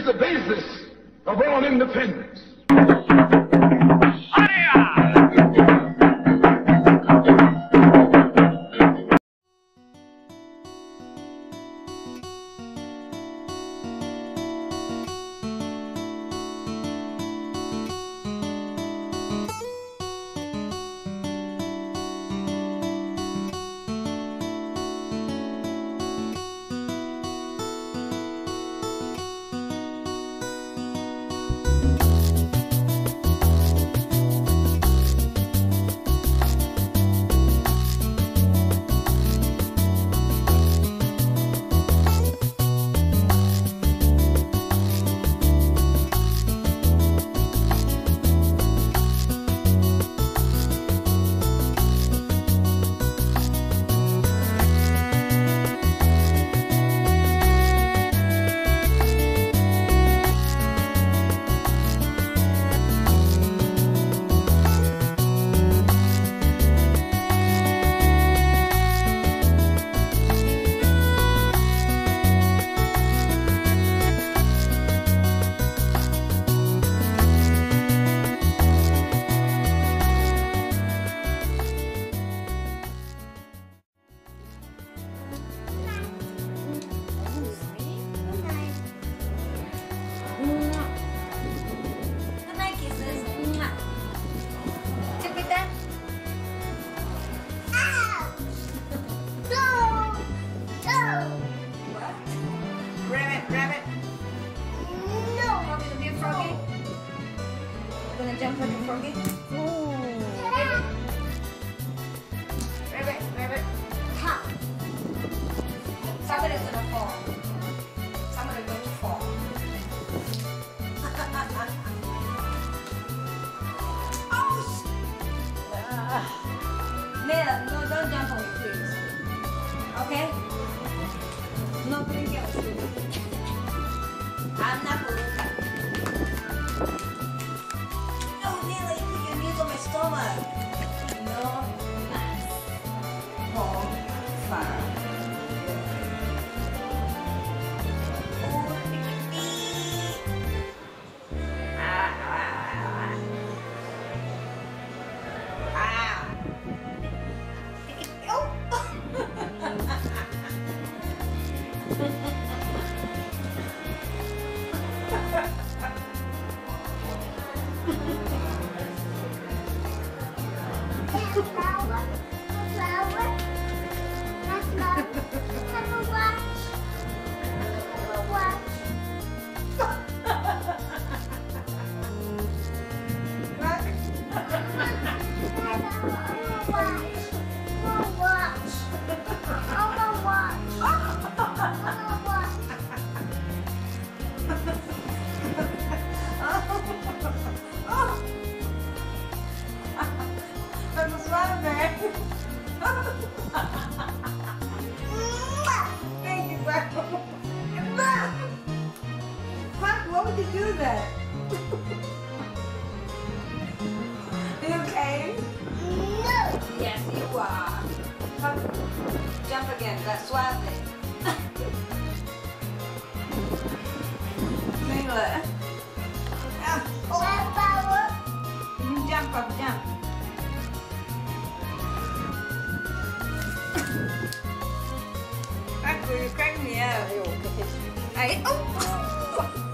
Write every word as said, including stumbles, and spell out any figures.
the basis of all independence. Jump for the froggy. Rabbit, rabbit. Ha! Somebody's gonna fall. Somebody's going to fall. Oh! Uh, Nella, no, don't jump on me, please. Okay? No drinking on you. I'm not polluting. Stomach. No nice. Home far. Oh, ah, ah, ah. Ah. Oh. Why would you do that? Are you okay? No. Yes, you are. Come, jump again. That's suave. Mila. Oh. You jump up, jump. You crack me out. I, oh.